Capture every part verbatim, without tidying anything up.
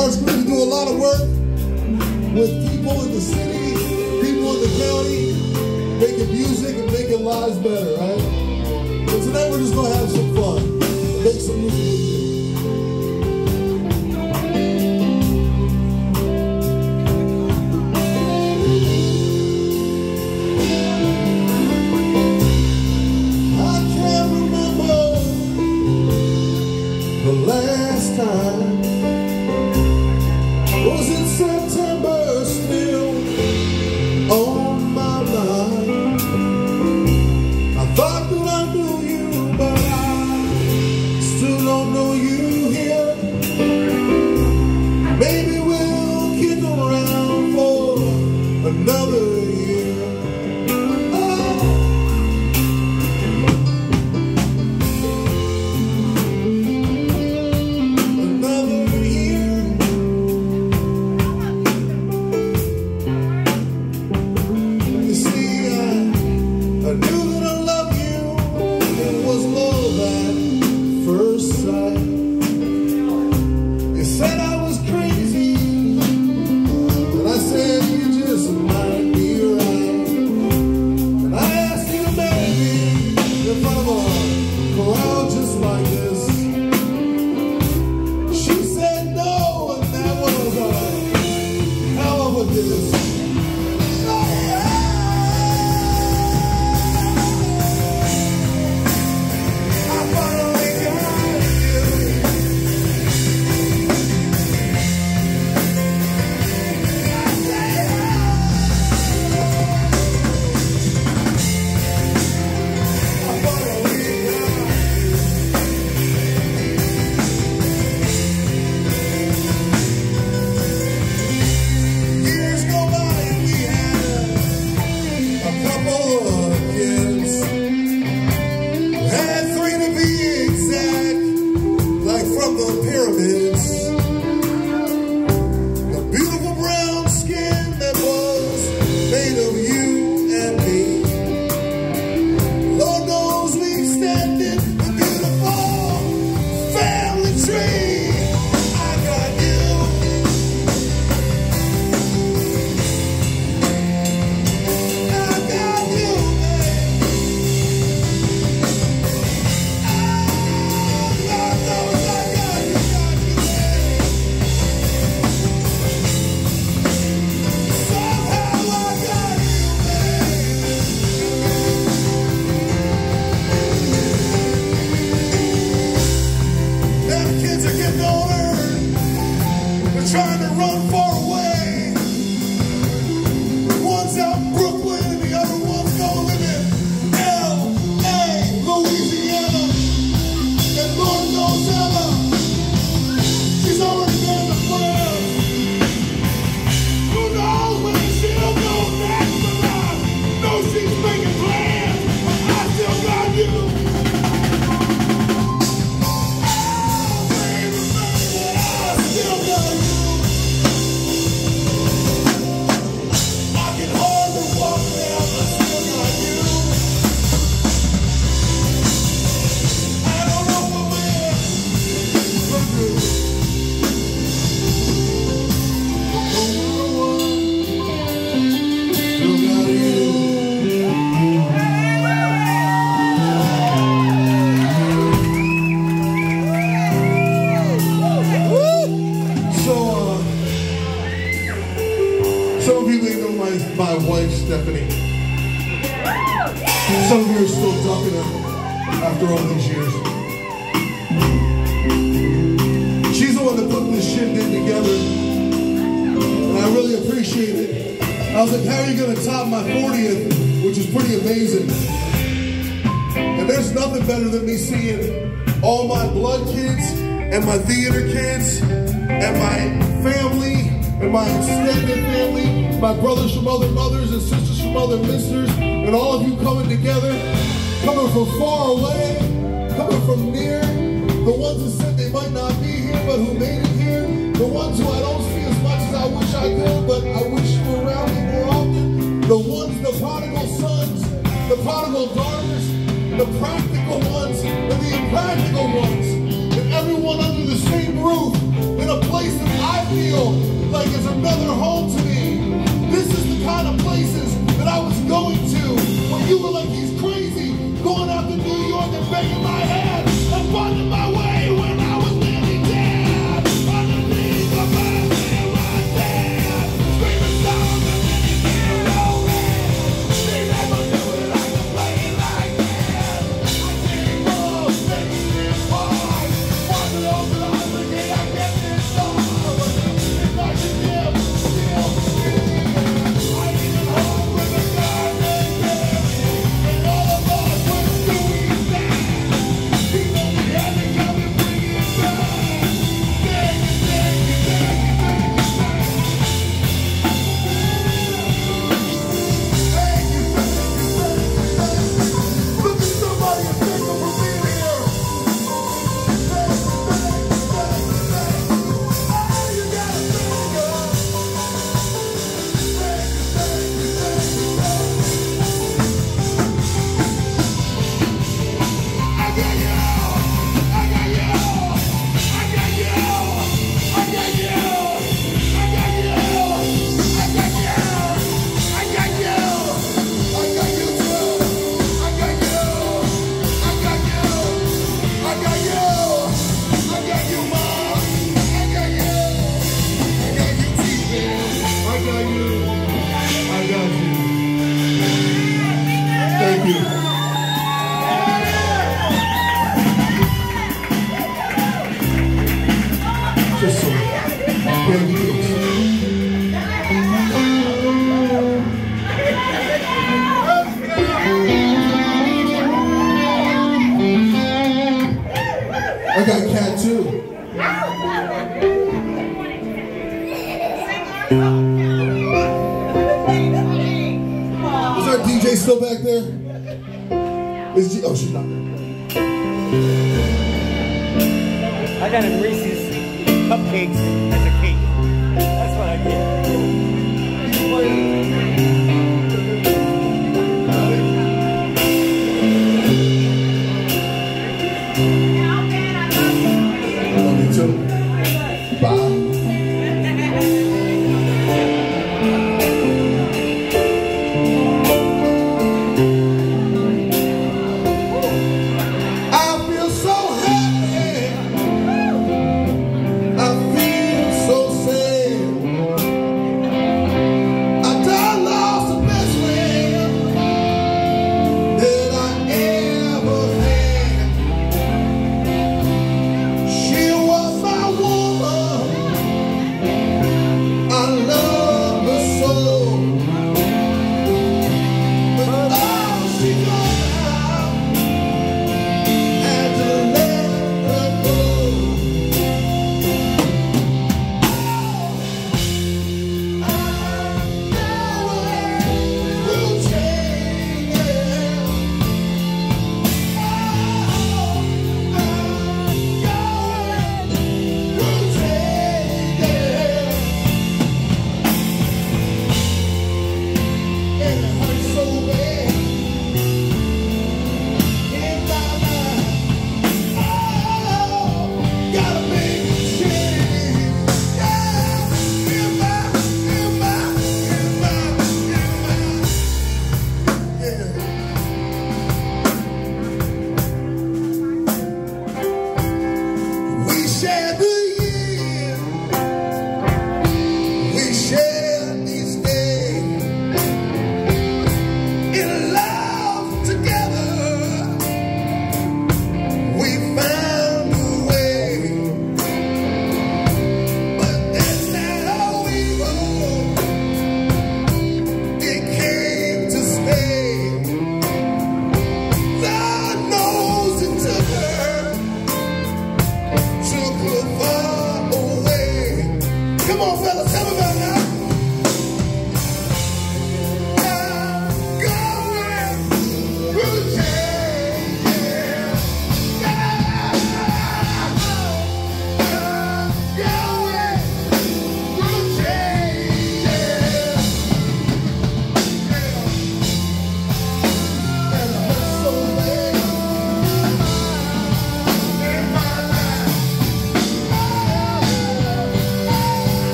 Arts Group to do a lot of work with people in the city, people in the county, making music and making lives better, right? But tonight we're just gonna have some fun, make some music with you. Last time was in September, still on my mind. I thought that I knew you, but I still don't know you here. Maybe we'll kick around for another year. Trying to run far away. One's out in Brooklyn and the other one's gonna live in L A, Louisiana. And Lord knows Ella, she's already been to France. Who knows when she'll go next, but I know she's making plans. I still got you. Oh, baby, baby, I still got you. Some of you may know my, my wife, Stephanie. Some of you are still talking to her after all these years. She's the one that put this shindig together, and I really appreciate it. I was like, how are you going to top my fortieth, which is pretty amazing. And there's nothing better than me seeing all my blood kids and my theater kids and my family and my extended family, my brothers from other mothers and sisters from other misters, and all of you coming together, coming from far away, coming from near, the ones who said they might not be here but who made it here, the ones who I don't see as much as I wish I could, but I wish you were around me more often, the ones, the prodigal sons, the prodigal daughters, the practical ones, and the impractical ones, and everyone under the same roof, in a place that I feel feel like it's another home to me. This is the kind of places that I was going to when you were like, he's crazy, going out to New York and banging my head and finding my way when I was nearly dead. Underneath the bed, in my bed, screaming songs and then you can't roll it. They never knew that I could play it like that. I came up, making it hard. Walking over the house again, I get this song. It's like a gift, still free. I even home with a garden berry. And all of us went doing that. People we had to come and bring it back. Thank you, thank you, thank you, thank you, thank you. Thank you, thank you, thank you, thank you. Look at somebody and thank them for being here. Thank you, thank you, thank you, thank you. Oh, you gotta thank us. Thank you, thank you, thank you, thank you. I got you, I got you, I got you, I got you, I got you, I got you, I got you, I got you too, I got you, I got you, I got you, I got you, Mom, I got you, I got you, T V, I got you, I got you. Thank you. Just so. Thank you. I got cat too. Is our D J still back there? Is G- oh, she's not there. I got a Reese's cupcakes as a cake. That's what I get. Love you too. Bye. I feel so happy. I feel so sad.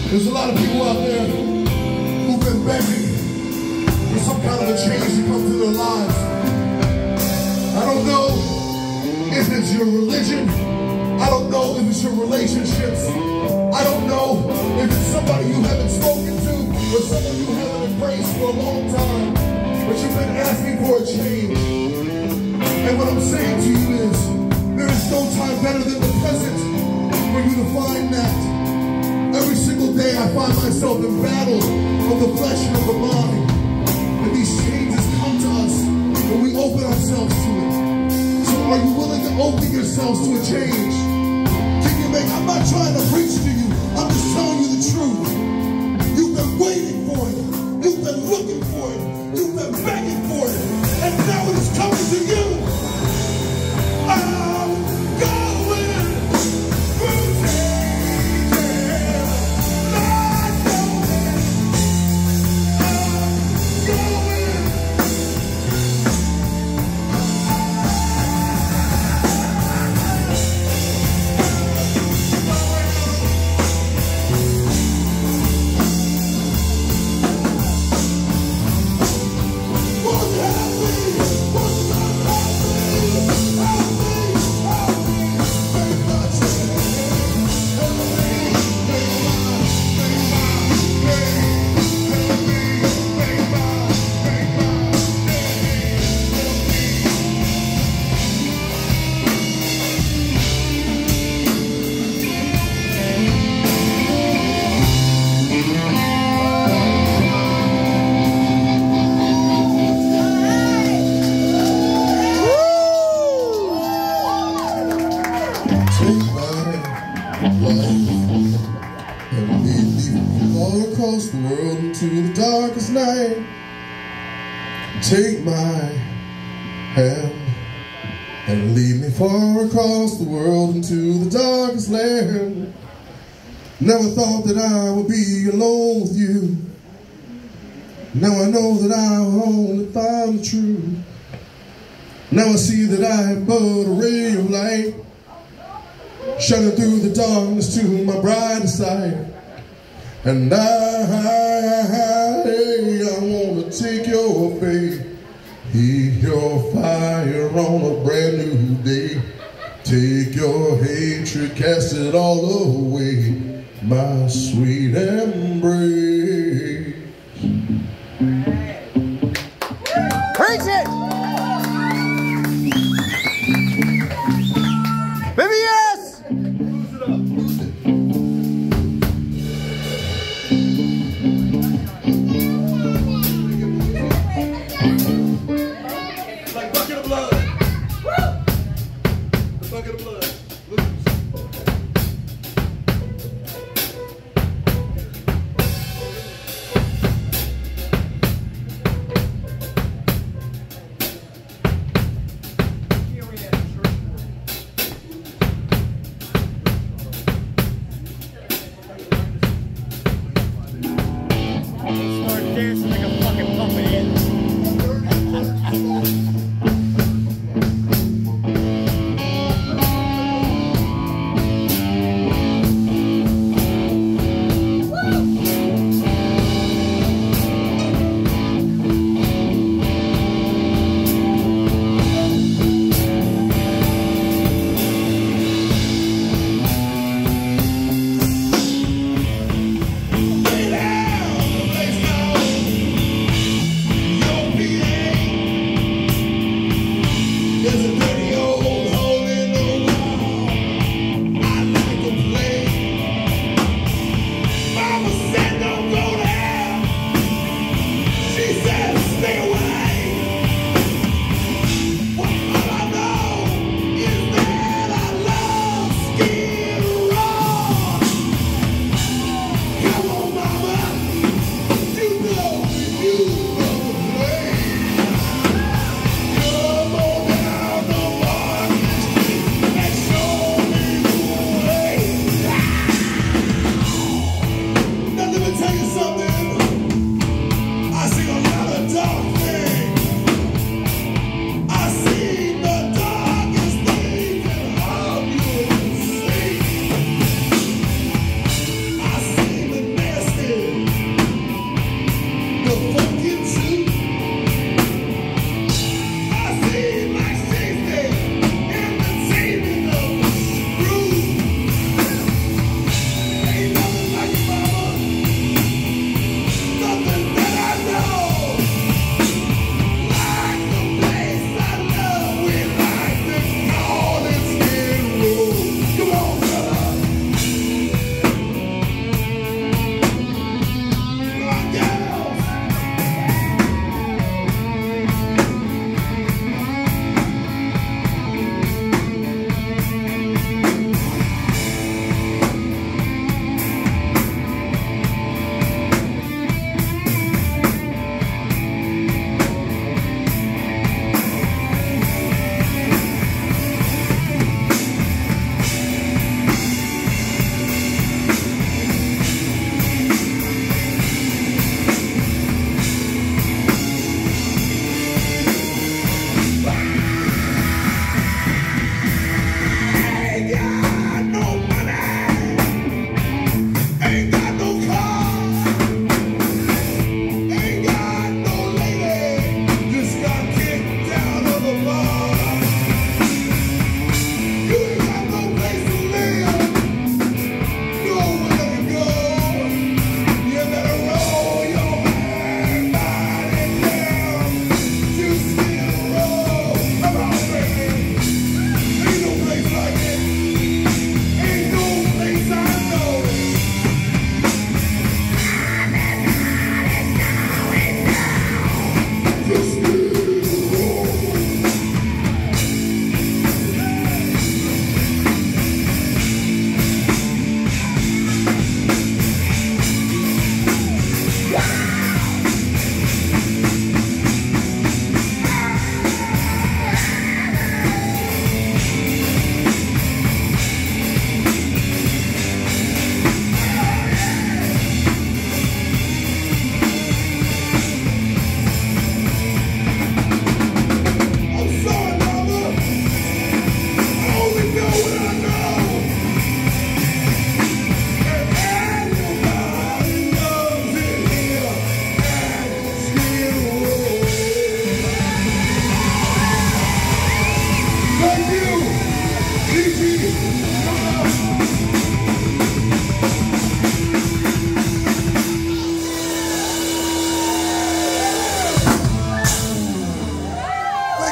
There's a lot of people out there who've been begging for some kind of a change to come to their lives. I don't know if it's your religion. I don't know if it's your relationships. I don't know if it's somebody you haven't spoken to or someone you haven't embraced for a long time, but you've been asking for a change. And what I'm saying to you is, there is no time better than the present for you to find that. Every single day I find myself in battle of the flesh and of the mind. And these changes come to us when we open ourselves to it. So are you willing to open yourselves to a change? Can you make, I'm not trying to preach to you, I'm just telling you the truth. You've been waiting for it. You've been looking for it. You've been begging for it. And now it is coming to you. I'm going through changes. I'm going. I'm going. Across the world into the darkest night. Take my hand and lead me far across the world into the darkest land. Never thought that I would be alone with you. Now I know that I will only find the truth. Now I see that I am but a ray of light, shining through the darkness to my brightest side. And I, I, I want to take your faith, heat your fire on a brand new day. Take your hatred, cast it all away, my sweet embrace. Preach it! Baby, yes! Like bucket of blood. The bucket of blood. Look.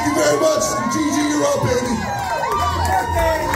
you very much. Gigi, you're up, baby.